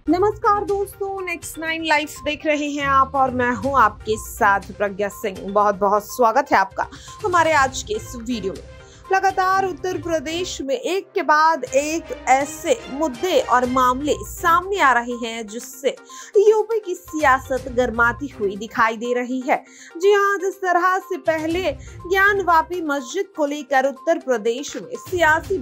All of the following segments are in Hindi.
नमस्कार दोस्तों, नेक्स्ट 9 लाइफ देख रहे हैं आप और मैं हूं आपके साथ प्रज्ञा सिंह। बहुत बहुत स्वागत है आपका हमारे आज के इस वीडियो में। लगातार उत्तर प्रदेश में एक के बाद एक ऐसे मुद्दे और मामले सामने आ रहे हैं जिससे यूपी की सियासत गर्माती हुई दिखाई दे रही है। जी हां, जिस तरह से पहले ज्ञानवापी मस्जिद को लेकर उत्तर प्रदेश में सियासी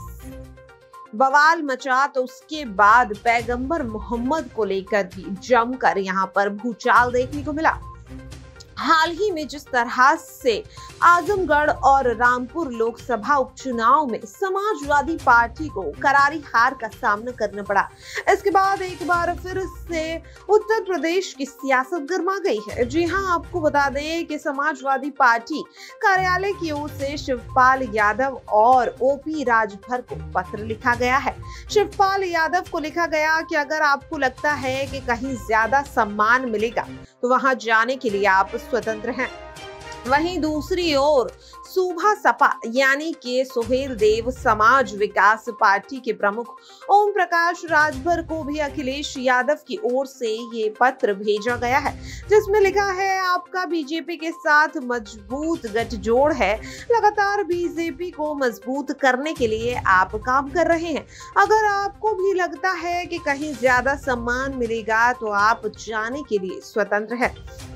बवाल मचा, तो उसके बाद पैगंबर मोहम्मद को लेकर भी जमकर यहाँ पर भूचाल देखने को मिला। हाल ही में जिस तरह से आजमगढ़ और रामपुर लोकसभा उपचुनाव में समाजवादी पार्टी को करारी हार का सामना करना पड़ा, इसके बाद एक बार फिर से उत्तर प्रदेश की सियासत गर्मा गई है। जी हां, आपको बता दें कि समाजवादी पार्टी कार्यालय की ओर से शिवपाल यादव और ओपी राजभर को पत्र लिखा गया है। शिवपाल यादव को लिखा गया कि अगर आपको लगता है कि कहीं ज्यादा सम्मान मिलेगा तो वहां जाने के लिए आप स्वतंत्र हैं। वहीं दूसरी ओर सूभा सपा यानी कि सुहेल देव समाज विकास पार्टी के प्रमुख ओम प्रकाश राजभर को भी अखिलेश यादव की ओर से ये पत्र भेजा गया है, जिसमें लिखा है आपका बीजेपी के साथ मजबूत गठजोड़ है। लगातार बीजेपी को मजबूत करने के लिए आप काम कर रहे हैं। अगर आपको भी लगता है कि कहीं ज्यादा सम्मान मिलेगा तो आप जाने के लिए स्वतंत्र हैं।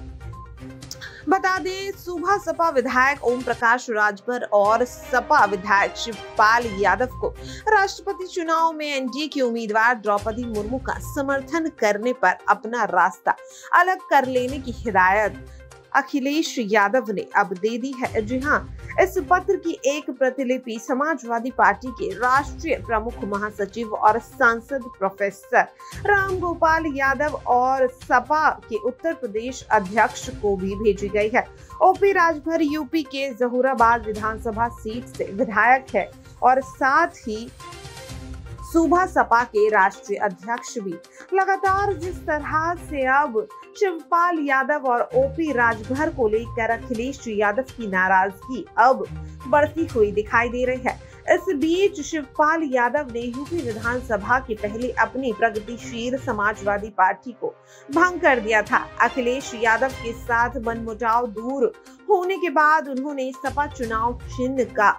बता दें, सूभा सपा विधायक ओम प्रकाश राजभर और सपा विधायक शिवपाल यादव को राष्ट्रपति चुनाव में एनडीए की उम्मीदवार द्रौपदी मुर्मू का समर्थन करने पर अपना रास्ता अलग कर लेने की हिदायत अखिलेश यादव ने अब दे दी है। जी हां, इस पत्र की एक प्रतिलिपि समाजवादी पार्टी के राष्ट्रीय प्रमुख महासचिव और सांसद प्रोफेसर राम गोपाल यादव और सपा के उत्तर प्रदेश अध्यक्ष को भी भेजी गई है। ओपी राजभर यूपी के जहूराबाद विधानसभा सीट से विधायक है और साथ ही सूभा सपा के राष्ट्रीय अध्यक्ष भी। लगातार जिस तरह से अब शिवपाल यादव और ओपी राजभर को लेकर अखिलेश यादव की नाराजगी अब बढ़ती हुई दिखाई दे रही है। इस बीच शिवपाल यादव ने यूपी विधानसभा के पहले अपनी प्रगतिशील समाजवादी पार्टी को भंग कर दिया था। अखिलेश यादव के साथ मनमुटाव दूर होने के बाद उन्होंने सपा चुनाव चिन्ह का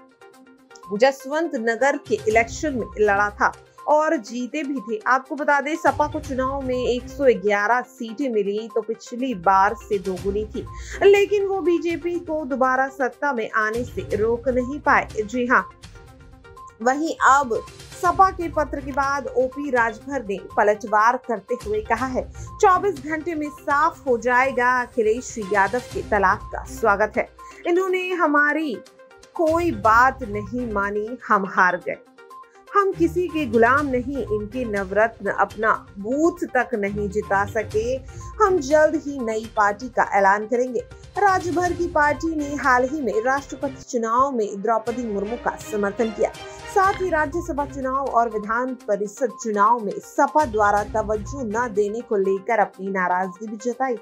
जसवंत नगर के इलेक्शन में लड़ा था और जीते भी थे। आपको बता दें, सपा को चुनाव में 111 सीटें मिली तो पिछली बार से दोगुनी थी, लेकिन वो बीजेपी को दोबारा सत्ता में आने से रोक नहीं पाए। जी हाँ, वहीं अब सपा के पत्र के बाद ओपी राजभर ने पलटवार करते हुए कहा है 24 घंटे में साफ हो जाएगा, अखिलेश यादव के तलाक का स्वागत है। इन्होंने हमारी कोई बात नहीं मानी, हम हार गए। हम किसी के गुलाम नहीं, इनके नवरत्न अपना बूथ तक नहीं जिता सके। हम जल्द ही नई पार्टी का ऐलान करेंगे। राजभर की पार्टी ने हाल ही में राष्ट्रपति चुनाव में द्रौपदी मुर्मू का समर्थन किया। साथ ही राज्यसभा चुनाव और विधान परिषद चुनाव में सपा द्वारा तवज्जो न देने को लेकर अपनी नाराजगी भी जताई।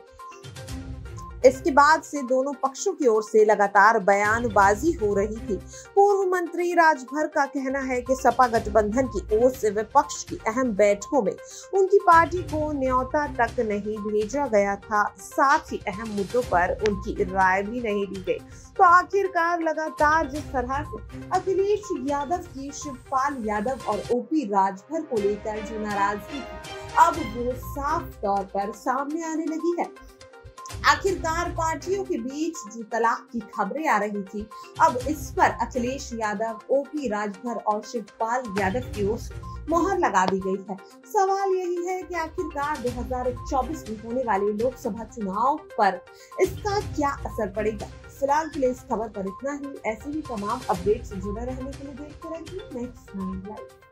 इसके बाद से दोनों पक्षों की ओर से लगातार बयानबाजी हो रही थी। पूर्व मंत्री राजभर का कहना है कि सपा गठबंधन की ओर से विपक्ष की अहम बैठकों में उनकी पार्टी को न्योता तक नहीं भेजा गया था, साथ ही अहम मुद्दों पर उनकी राय भी नहीं दी गई। तो आखिरकार लगातार जिस तरह से अखिलेश यादव की शिवपाल यादव और ओपी राजभर को लेकर जो नाराजगी थी, अब वो साफ तौर पर सामने आने लगी है। आखिरकार पार्टियों के बीच जो तलाक की खबरें आ रही थी, अब इस पर अखिलेश यादव, ओपी राजभर और शिवपाल यादव की ओर से मोहर लगा दी गई है। सवाल यही है कि आखिरकार 2024 में होने वाले लोकसभा चुनाव पर इसका क्या असर पड़ेगा। फिलहाल के लिए इस खबर पर इतना ही। ऐसे ही तमाम अपडेट से जुड़े रहने के लिए देखते रहिए नेक्स्ट 9 लाइव।